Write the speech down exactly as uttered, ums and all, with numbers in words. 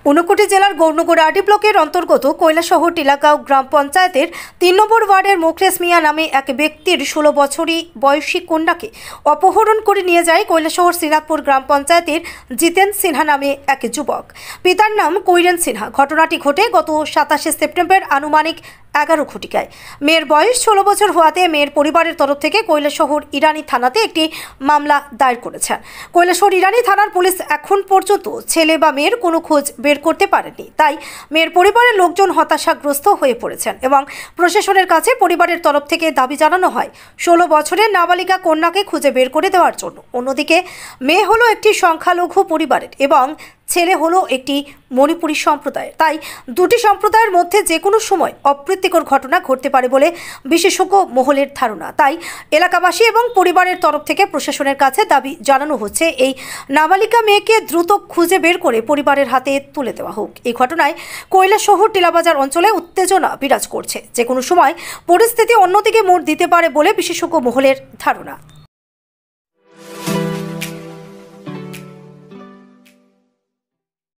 ঊনকোটি জেলার গৌরনগর আরডি ব্লকের অন্তর্গত কৈলাসহর টিলাগাঁও গ্রাম পঞ্চায়েতের তিন নম্বর ওয়ার্ডের মোখলেস মিয়া নামে এক ব্যক্তির ষোলো বছরই বয়সী কন্যাকে অপহরণ করে নিয়ে যায় কৈলাসহর শ্রীনাথপুর গ্রাম পঞ্চায়েতের জিতেন সিনহা নামে এক যুবক। পিতার নাম কৈরেন সিনহা। ঘটনাটি ঘটে গত সাতাশে সেপ্টেম্বর আনুমানিক এগারো ঘটিকায়। মেয়ের বয়স ষোলো বছর হওয়াতে মেয়ের পরিবারের তরফ থেকে কৈলাসহর ইরানি থানাতে একটি মামলা দায়ের করেছেন। কৈলাসহর ইরানি থানার পুলিশ এখন পর্যন্ত ছেলে বা মেয়ের কোনো খোঁজ বের করতে পারেনি। তাই মেয়ের পরিবারের লোকজন হতাশাগ্রস্ত হয়ে পড়েছেন এবং প্রশাসনের কাছে পরিবারের তরফ থেকে দাবি জানানো হয় ষোলো বছরের নাবালিকা কন্যাকে খুঁজে বের করে দেওয়ার জন্য। অন্যদিকে মেয়ে হলো একটি সংখ্যালঘু পরিবারের এবং ছেলে হলো একটি মণিপুরী সম্প্রদায়ের। তাই দুটি সম্প্রদায়ের মধ্যে যে কোনো সময় অপ্রীতিকর ঘটনা ঘটতে পারে বলে বিশেষজ্ঞ মহলের ধারণা। তাই এলাকাবাসী এবং পরিবারের তরফ থেকে প্রশাসনের কাছে দাবি জানানো হচ্ছে এই নাবালিকা মেয়েকে দ্রুত খুঁজে বের করে পরিবারের হাতে তুলে দেওয়া হোক। এই ঘটনায় কৈলাসহর টিলাবাজার অঞ্চলে উত্তেজনা বিরাজ করছে। যে কোনো সময় পরিস্থিতি অন্যদিকে মোড় দিতে পারে বলে বিশেষজ্ঞ মহলের ধারণা।